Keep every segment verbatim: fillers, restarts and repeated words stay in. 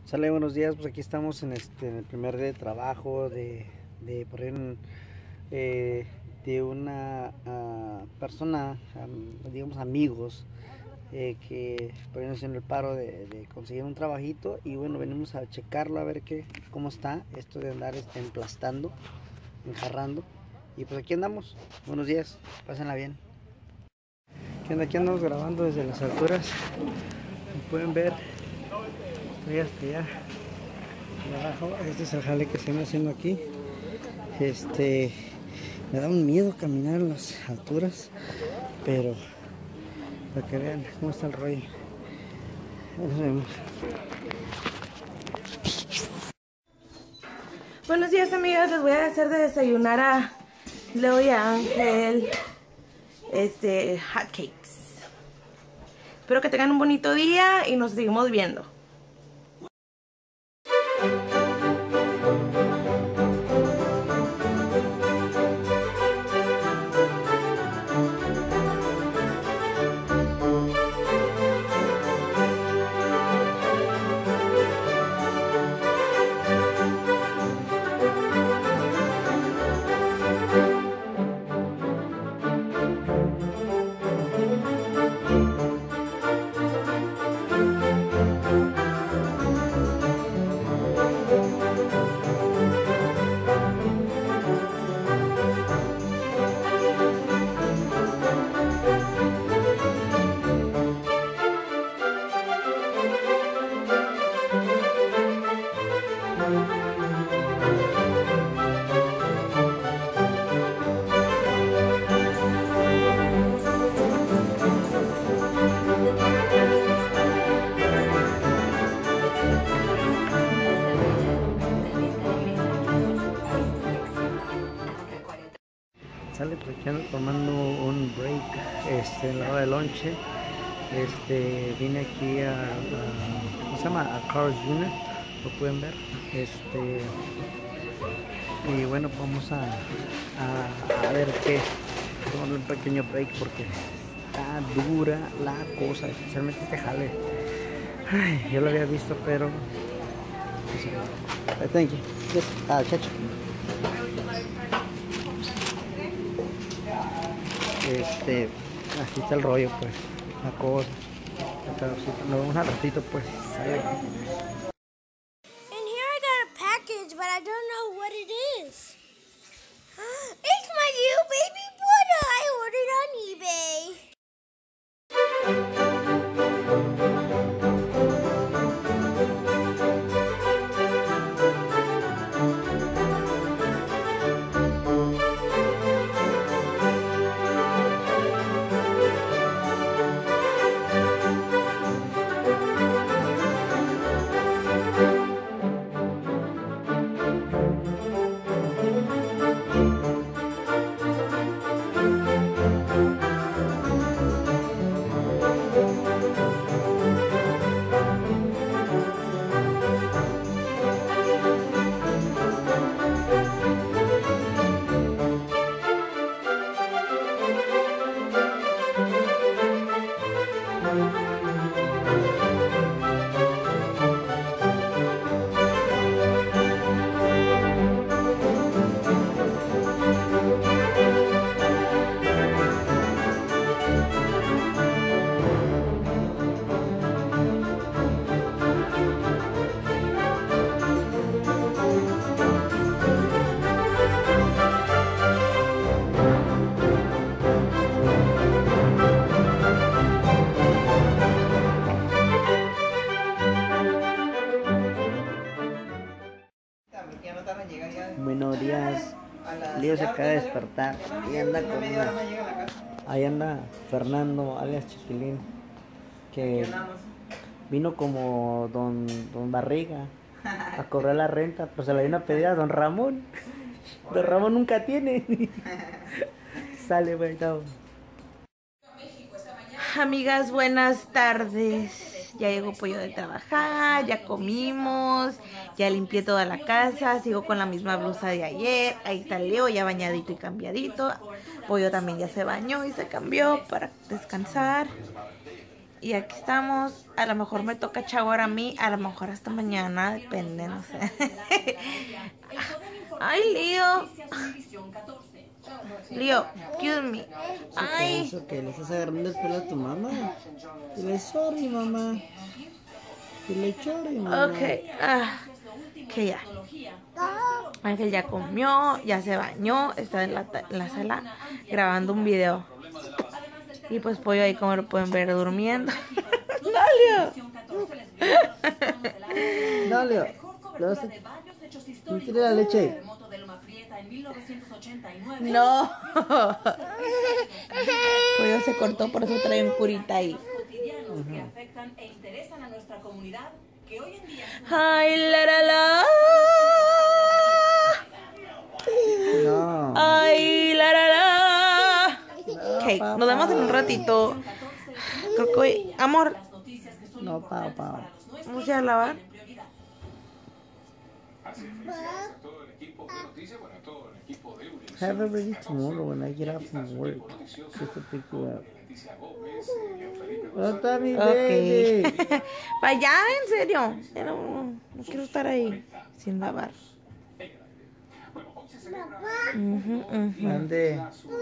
Sale, buenos días. Pues aquí estamos en, este, en el primer día de trabajo de, de por ahí en, eh, de una uh, persona, um, digamos amigos, eh, que por ahí nos hicieron el paro de, de conseguir un trabajito. Y bueno, venimos a checarlo a ver qué, cómo está esto de andar este, emplastando, enjarrando. Y pues aquí andamos. Buenos días, pásenla bien. ¿Qué onda? Aquí andamos grabando desde las alturas. Como pueden ver, estoy hasta allá abajo. Este es el jale que se me haciendo aquí. Este me da un miedo caminar en las alturas, pero para que vean cómo está el rollo. Nos vemos. Buenos días, amigas. Les voy a hacer de desayunar a Leo y a Ángel este hotcakes. Espero que tengan un bonito día y nos seguimos viendo. Sale, pues aquí ando tomando un break este, en la hora de lonche. Este, vine aquí a, a ¿cómo se llama? A Carl's junior, lo pueden ver. Este, y bueno, vamos a, a, a ver qué, tomar un pequeño break porque está dura la cosa, especialmente este jale. Ay, yo lo había visto, pero no sé. Thank you. Yes. Ah, chacho. Este, así está el rollo, pues, la cosa. Nos vemos al ratito, pues. Sale. And here I got a package, but I don't know what it is. It's my new baby Buddha I ordered on eBay. Buenos días. Leo se acaba de despertar y anda con una... Ahí anda Fernando, alias Chiquilín, que vino como don, don Barriga a cobrar la renta, pero se la vino a pedir a don Ramón. Don Ramón nunca tiene. Sale, verdad. Amigas, buenas tardes. Ya llegó Pollo de trabajar, ya comimos, ya limpié toda la casa, sigo con la misma blusa de ayer. Ahí está Leo ya bañadito y cambiadito. Pollo también ya se bañó y se cambió para descansar. Y aquí estamos. A lo mejor me toca shower a mí, a lo mejor hasta mañana, depende, no sé. Ay, Leo. Leo, excuse me. Ay. ¿Eso qué? ¿Le estás agarrando el pelo a tu mamá? Dile sorry, mamá. Dile sorry, mamá. Ok, ah, que ya. Ángel ya comió, ya se bañó, está en la, en la sala grabando un video. Y pues Pollo ahí, como lo pueden ver, durmiendo. ¡Dalio! Dale, le vas a... ¿No tiene la leche? No. Pollo se cortó, por eso trae un curita ahí. Ay, la la la. No. Ay, la la la. Ok, nos vemos en un ratito. Creo que hoy, amor, No, pao, pao. vamos a ir a lavar. Have it ready tomorrow when I get out from work. Just to pick you up. ¿Dónde está mi baby? Ok. Vaya, en serio. Ya no, no quiero estar ahí sin lavar. Ujú, ujú. Ande.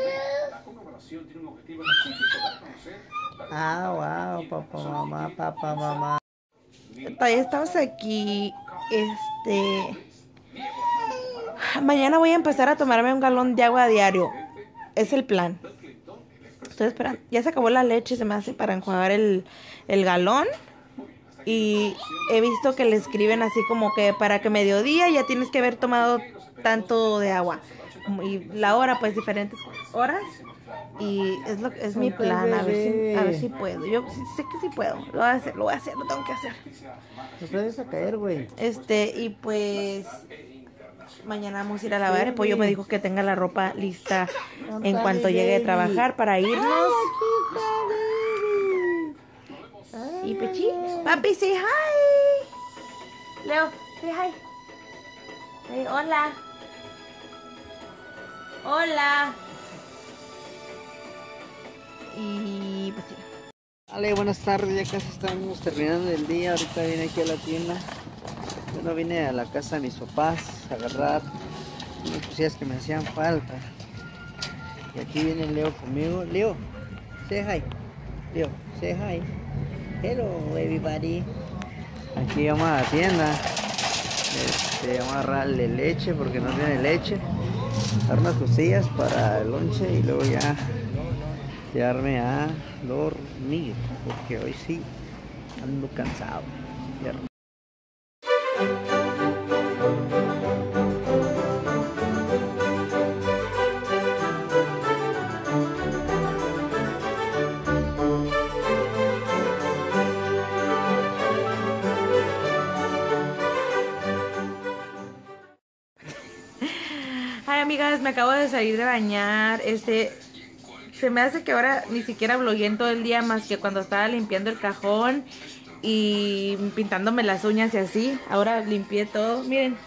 Ah, wow, papá, mamá, papá, mamá. Todavía estamos aquí. Este. Mañana voy a empezar a tomarme un galón de agua a diario. Es el plan. Estoy esperando. Ya se acabó la leche, se me hace para enjuagar el, el galón. Y he visto que le escriben así como que para que mediodía ya tienes que haber tomado tanto de agua. Y la hora, pues diferentes horas. Y es lo es mi plan, a ver si, a ver si puedo. Yo sí- sé que sí puedo. Lo voy a hacer, lo voy a hacer, lo tengo que hacer. Te puedes a caer, güey. Este, y pues mañana vamos a ir a lavar. El Pollo me dijo que tenga la ropa lista en cuanto llegue de trabajar para irnos. Y Pechi, papi, say hi. Leo, say hi. Hey, hola. Hola. Y pues sí. Vale, buenas tardes, ya casi estamos terminando el día. Ahorita vine aquí a la tienda. Bueno, vine a la casa de mis papás a agarrar unas cosillas que me hacían falta. Y aquí viene Leo conmigo. Leo, say hi. Leo, say hi. Hello, everybody. Aquí vamos a la tienda. Este, vamos a agarrarle leche porque no tiene leche. Dar unas cosillas para el lonche y luego ya quedarme a dormir porque hoy sí ando cansado. Ya. Ay, amigas, me acabo de salir de bañar. Este, se me hace que ahora ni siquiera blogueé en todo el día más que cuando estaba limpiando el cajón y pintándome las uñas y así. Ahora limpié todo, miren.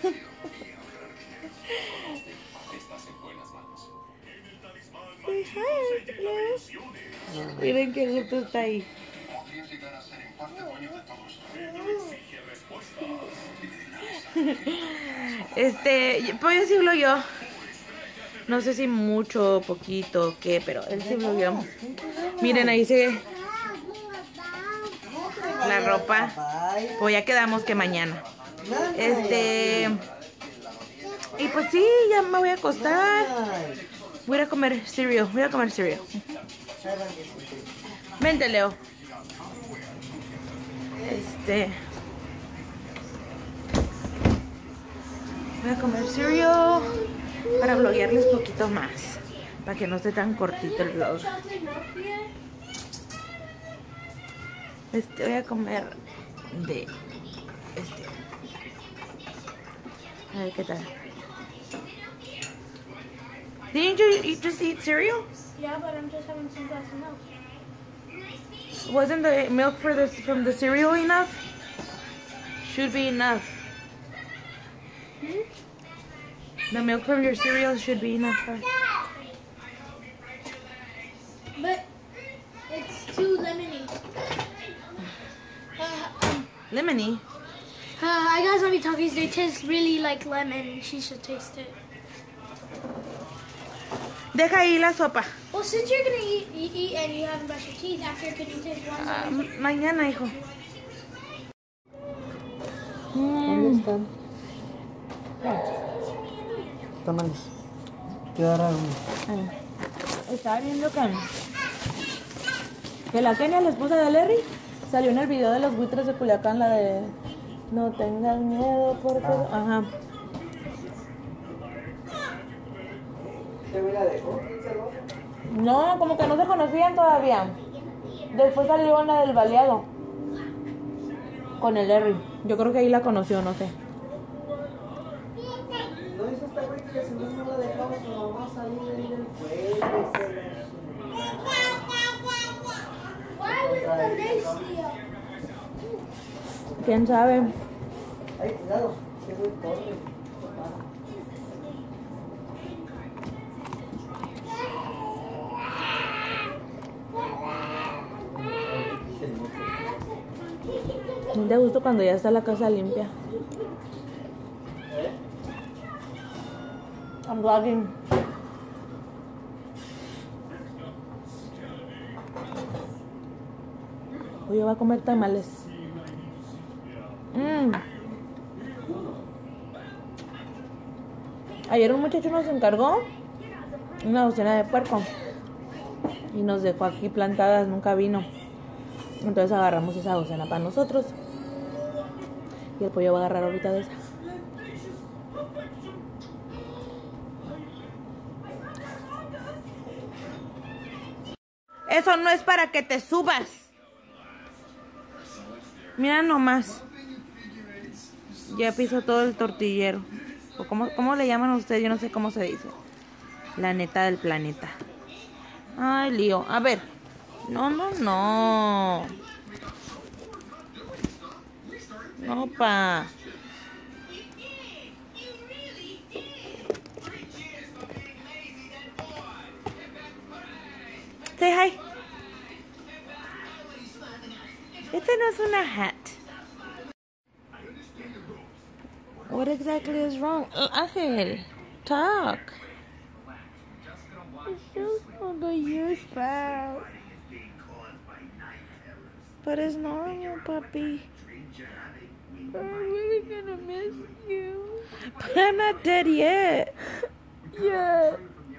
Miren qué gusto está ahí. Este, pues sí blogueó. No sé si mucho o poquito o qué, pero él sí blogueó. Miren, ahí se la ropa. Pues ya quedamos que mañana. Este, y pues sí, ya me voy a acostar. Voy a ir a comer cereal. Voy a comer cereal. Vente, Leo. Este, voy a comer cereal para bloguearles poquito más, para que no esté tan cortito el vlog. Este, voy a comer de este. A ver qué tal. Didn't you, you just eat cereal? Yeah, but I'm just having some glass of milk. Wasn't the milk for the from the cereal enough? Should be enough. Hmm? The milk from your cereal should be enough. For... But it's too lemony. Lemony. Uh, I got some Takis. They taste really like lemon. She should taste it. Deja ahí la sopa. Well, since you're gonna eat, eat, eat and you haven't brushed your teeth after, can you taste one? Ah, mañana, hijo. ¿Dónde Mm. están? Tamales. Te dará uno. Ay. Estaba viendo que, que la Kenia, la esposa de Larry, salió en el video de los buitres de Culiacán, la de no tengas miedo porque... Ah. Ajá. ¿Te me la dejó? No, como que no se conocían todavía. Después salió la del baleado con el Larry. Yo creo que ahí la conoció, no sé. No hizo esta güey que si no no la dejamos su mamá salir ahí del juego. Why with Alicia? ¿Quién sabe? Ay, cuidado, que muy corre. Me da gusto cuando ya está la casa limpia. I'm vlogging. Hoy va a comer tamales. Mm. Ayer un muchacho nos encargó una docena de puerco y nos dejó aquí plantadas, nunca vino. Entonces agarramos esa docena para nosotros. Y el pollo va a agarrar ahorita de esa. Eso no es para que te subas. Mira nomás. Ya pisó todo el tortillero. ¿O cómo, cómo le llaman a ustedes? Yo no sé cómo se dice. La neta del planeta. Ay, lío. A ver. No, no, no. No, pa. Say hi. Este no es una hat. What exactly is wrong? Ángel, talk. It's just for the years back. But it's normal, puppy. I'm really gonna miss you. But I'm not dead yet. Yeah.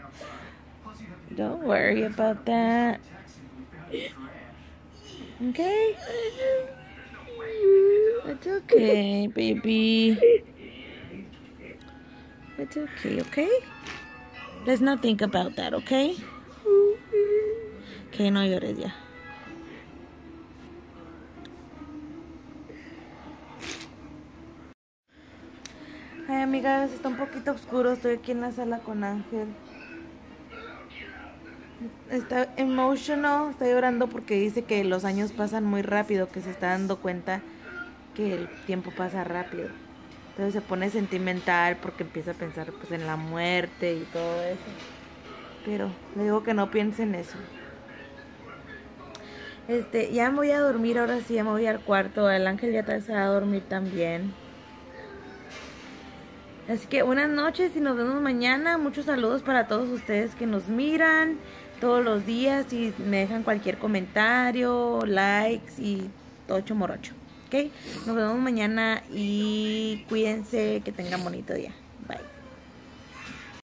Don't worry about that. Okay? It's okay, baby. It's okay, okay? Let's not think about that, okay? Okay, no llores ya. Ay, amigas, está un poquito oscuro. Estoy aquí en la sala con Ángel. Está emotional, está llorando porque dice que los años pasan muy rápido, que se está dando cuenta que el tiempo pasa rápido. Entonces se pone sentimental porque empieza a pensar pues en la muerte y todo eso. Pero le digo que no piense en eso. Este, ya me voy a dormir, ahora sí, ya me voy al cuarto. El Ángel ya se va a dormir también. Así que buenas noches y nos vemos mañana. Muchos saludos para todos ustedes que nos miran todos los días y me dejan cualquier comentario, likes y todo chomorrocho. ¿Ok? Nos vemos mañana y cuídense, que tengan bonito día. Bye.